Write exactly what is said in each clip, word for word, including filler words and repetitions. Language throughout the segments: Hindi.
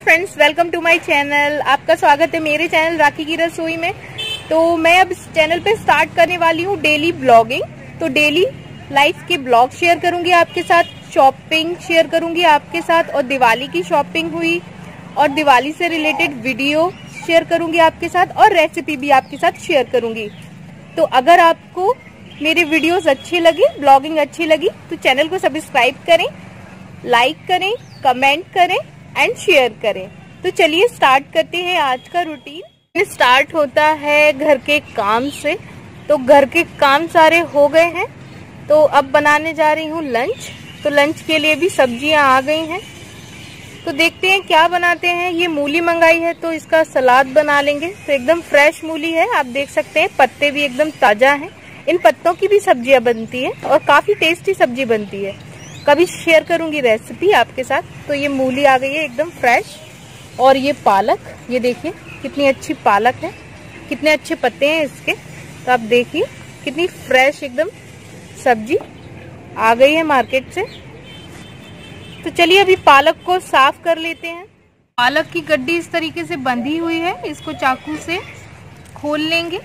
Friends, welcome to my channel. आपका स्वागत है मेरे चैनल राखी की रसोई में। तो मैं अब इस चैनल पे स्टार्ट करने वाली हूँ डेली ब्लॉगिंग। तो डेली लाइफ के ब्लॉग शेयर करूंगी आपके साथ, शॉपिंग शेयर करूंगी आपके साथ, और दिवाली की शॉपिंग हुई और दिवाली से रिलेटेड वीडियो शेयर करूंगी आपके साथ, और रेसिपी भी आपके साथ शेयर करूंगी। तो अगर आपको मेरे वीडियोस अच्छे लगे, ब्लॉगिंग अच्छी लगी, तो चैनल को सब्सक्राइब करें, लाइक करें, कमेंट करें एंड शेयर करें। तो चलिए स्टार्ट करते हैं आज का रूटीन। स्टार्ट होता है घर के काम से। तो घर के काम सारे हो गए हैं, तो अब बनाने जा रही हूँ लंच। तो लंच के लिए भी सब्जियां आ गई हैं, तो देखते हैं क्या बनाते हैं। ये मूली मंगाई है तो इसका सलाद बना लेंगे। तो एकदम फ्रेश मूली है, आप देख सकते हैं, पत्ते भी एकदम ताजा हैं। इन पत्तों की भी सब्जियां बनती है और काफी टेस्टी सब्जी बनती है। कभी शेयर करूंगी रेसिपी आपके साथ। तो ये मूली आ गई है एकदम फ्रेश, और ये पालक, ये देखिए कितनी अच्छी पालक है, कितने अच्छे पत्ते हैं इसके। तो आप देखिए कितनी फ्रेश एकदम सब्जी आ गई है मार्केट से। तो चलिए अभी पालक को साफ कर लेते हैं। पालक की गड्डी इस तरीके से बंधी हुई है, इसको चाकू से खोल लेंगे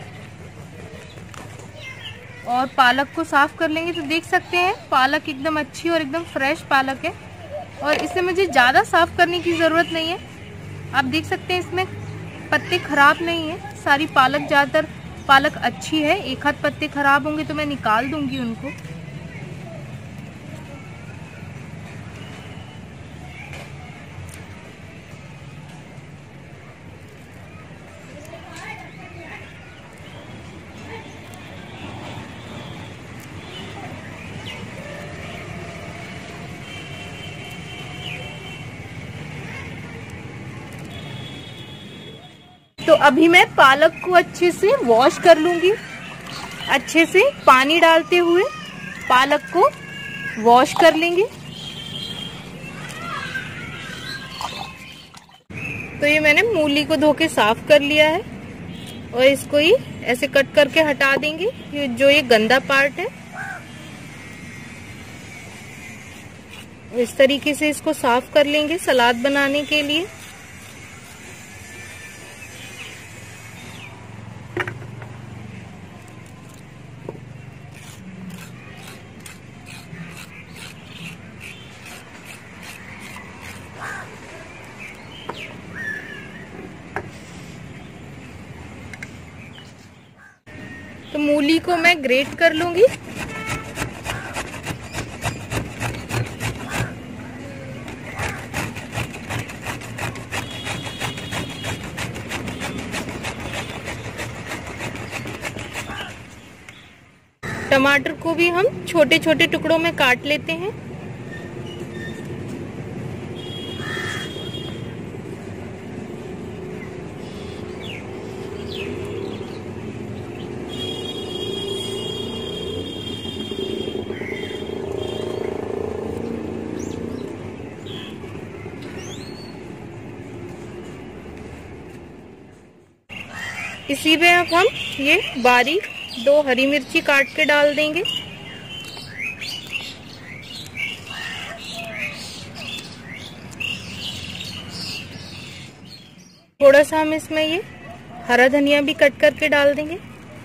और पालक को साफ कर लेंगे। तो देख सकते हैं पालक एकदम अच्छी और एकदम फ्रेश पालक है, और इसे मुझे ज़्यादा साफ करने की ज़रूरत नहीं है। आप देख सकते हैं इसमें पत्ते खराब नहीं है, सारी पालक, ज़्यादातर पालक अच्छी है। एक हाथ पत्ते खराब होंगे तो मैं निकाल दूंगी उनको। तो अभी मैं पालक को अच्छे से वॉश कर लूंगी। अच्छे से पानी डालते हुए पालक को वॉश कर लेंगे। तो ये मैंने मूली को धो के साफ कर लिया है, और इसको ही ऐसे कट करके हटा देंगे, ये जो ये गंदा पार्ट है। इस तरीके से इसको साफ कर लेंगे सलाद बनाने के लिए। तो मूली को मैं ग्रेट कर लूंगी। टमाटर को भी हम छोटे छोटे टुकड़ों में काट लेते हैं। इसी में अब हम ये बारीक दो हरी मिर्ची काट के डाल देंगे। थोड़ा सा हम इसमें ये हरा धनिया भी कट करके डाल देंगे।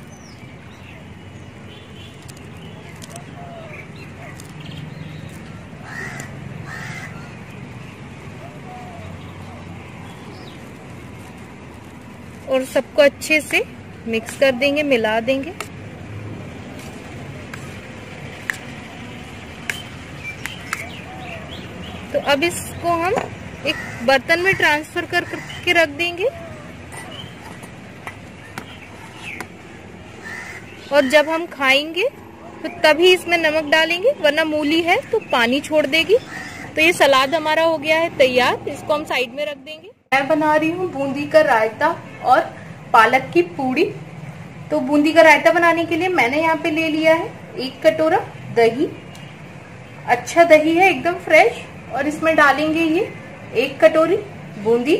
और सबको अच्छे से मिक्स कर देंगे, मिला देंगे। तो अब इसको हम एक बर्तन में ट्रांसफर कर करके रख देंगे, और जब हम खाएंगे तो तभी इसमें नमक डालेंगे, वरना मूली है तो पानी छोड़ देगी। तो ये सलाद हमारा हो गया है तैयार, इसको हम साइड में रख देंगे। मैं बना रही हूँ बूंदी का रायता और पालक की पूड़ी। तो बूंदी का रायता बनाने के लिए मैंने यहाँ पे ले लिया है एक कटोरा दही। अच्छा दही है, एकदम फ्रेश, और इसमें डालेंगे ये एक कटोरी बूंदी।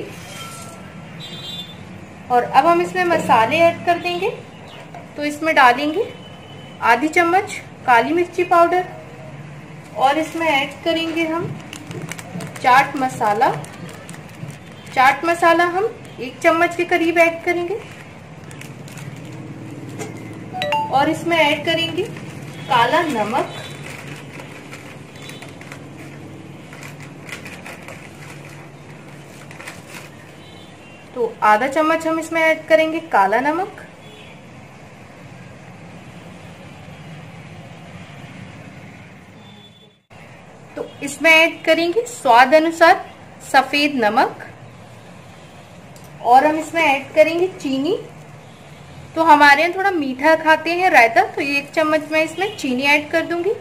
और अब हम इसमें मसाले ऐड कर देंगे। तो इसमें डालेंगे आधी चम्मच काली मिर्ची पाउडर, और इसमें ऐड करेंगे हम चाट मसाला, चाट मसाला हम एक चम्मच के करीब ऐड करेंगे और इसमें ऐड करेंगे काला नमक, तो आधा चम्मच हम इसमें ऐड करेंगे काला नमक। तो इसमें ऐड करेंगे स्वाद अनुसार सफेद नमक और हम इसमें ऐड करेंगे चीनी। तो हमारे यहाँ थोड़ा मीठा खाते हैं रायता, तो एक चम्मच मैं इसमें चीनी ऐड कर दूंगी।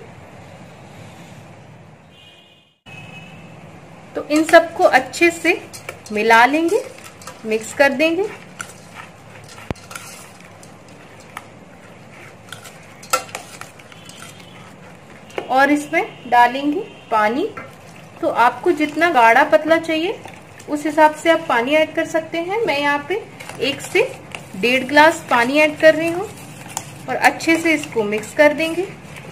तो इन सबको अच्छे से मिला लेंगे, मिक्स कर देंगे। और इसमें डालेंगे पानी। तो आपको जितना गाढ़ा पतला चाहिए उस हिसाब से आप पानी ऐड कर सकते हैं। मैं यहाँ पे एक से डेढ़ ग्लास पानी ऐड कर रही हूँ और अच्छे से इसको मिक्स कर देंगे।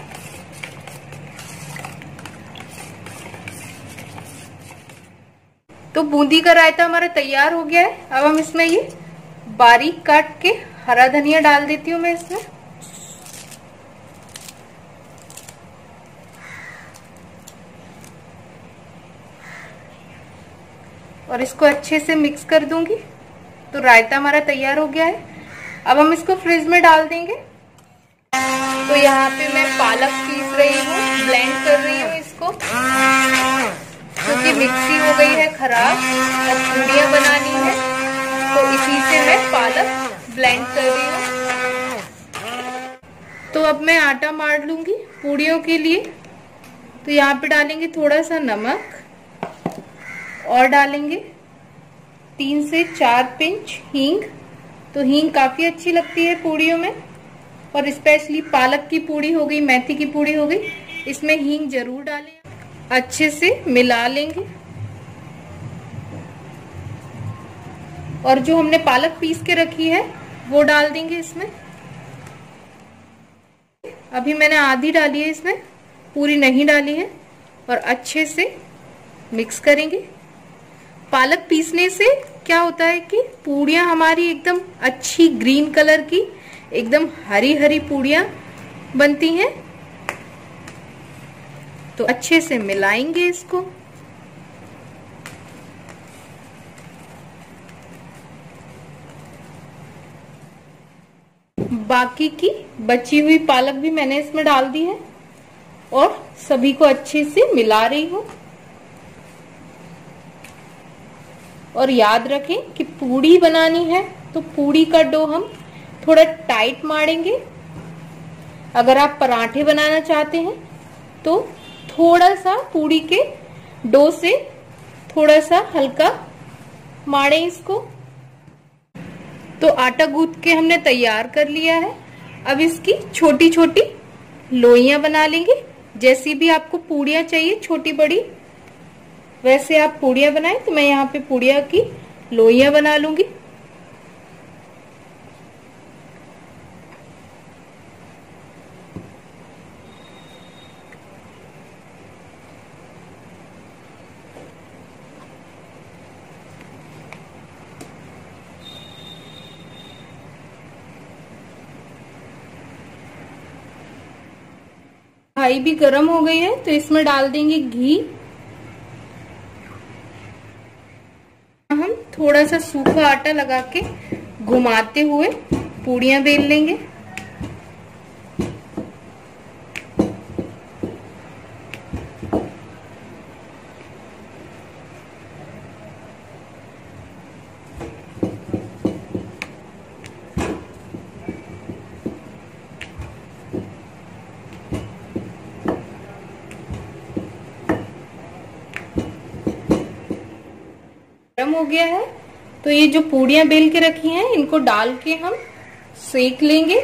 तो बूंदी का रायता हमारा तैयार हो गया है। अब हम इसमें ये बारीक काट के हरा धनिया डाल देती हूँ मैं इसमें। और इसको अच्छे से मिक्स कर दूंगी। तो रायता हमारा तैयार हो गया है। अब हम इसको फ्रिज में डाल देंगे। तो यहाँ पे मैं पालक पीस रही हूँ, ब्लेंड कर रही हूँ इसको, क्योंकि मिक्सी हो गई है खराब और पूड़ियाँ बनानी है, तो इसी से मैं पालक ब्लेंड कर रही हूँ। तो अब मैं आटा मार लूंगी पूड़ियों के लिए। तो यहाँ पे डालेंगे थोड़ा सा नमक और डालेंगे तीन से चार पिंच हींग। तो हींग काफी अच्छी लगती है पूड़ियों में, और स्पेशली पालक की पूड़ी हो गई, मेथी की पूड़ी हो गई, इसमें हींग जरूर डालें। अच्छे से मिला लेंगे और जो हमने पालक पीस के रखी है वो डाल देंगे इसमें। अभी मैंने आधी डाली है इसमें, पूरी नहीं डाली है। और अच्छे से मिक्स करेंगे। पालक पीसने से क्या होता है कि पूड़ियाँ हमारी एकदम अच्छी ग्रीन कलर की, एकदम हरी हरी पूड़ियाँ बनती हैं। तो अच्छे से मिलाएंगे इसको। बाकी की बची हुई पालक भी मैंने इसमें डाल दी है और सभी को अच्छे से मिला रही हूँ। और याद रखें कि पूड़ी बनानी है तो पूड़ी का डो हम थोड़ा टाइट मारेंगे। अगर आप पराठे बनाना चाहते हैं तो थोड़ा सा पूड़ी के डो से थोड़ा सा हल्का मारें इसको। तो आटा गूंथ के हमने तैयार कर लिया है। अब इसकी छोटी छोटी लोइयां बना लेंगे। जैसी भी आपको पूड़ियां चाहिए छोटी बड़ी, वैसे आप पूड़ियां बनाएं। तो मैं यहाँ पे पूड़ियां की लोइयां बना लूंगी। कढ़ाई भी गर्म हो गई है तो इसमें डाल देंगे घी। हम थोड़ा सा सूखा आटा लगा के घुमाते हुए पूड़ियां बेल लेंगे। गरम हो गया है तो ये जो पूड़ियां बेल के रखी हैं इनको डाल के हम सेक लेंगे।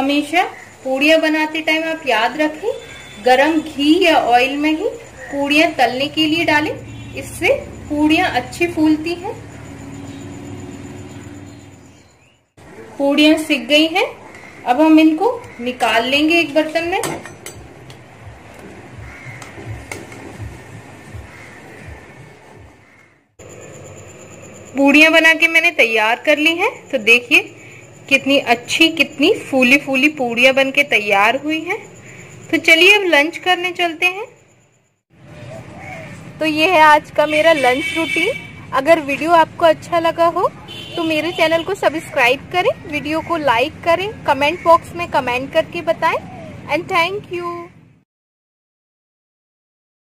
हमेशा पूड़ियाँ बनाते टाइम आप याद रखें, गरम घी या ऑयल में ही पूड़ियाँ तलने के लिए डालें, इससे पूड़ियाँ अच्छी फूलती हैं। पूड़ियाँ सिक गई हैं, अब हम इनको निकाल लेंगे एक बर्तन में। पूड़ियाँ बना के मैंने तैयार कर ली हैं, तो देखिए कितनी अच्छी कितनी फूली फूली पूड़ियाँ बन के तैयार हुई हैं। तो चलिए अब लंच करने चलते हैं। तो ये है आज का मेरा लंच रूटीन। अगर वीडियो आपको अच्छा लगा हो तो मेरे चैनल को सब्सक्राइब करें, वीडियो को लाइक करें, कमेंट बॉक्स में कमेंट करके बताएं। And thank you.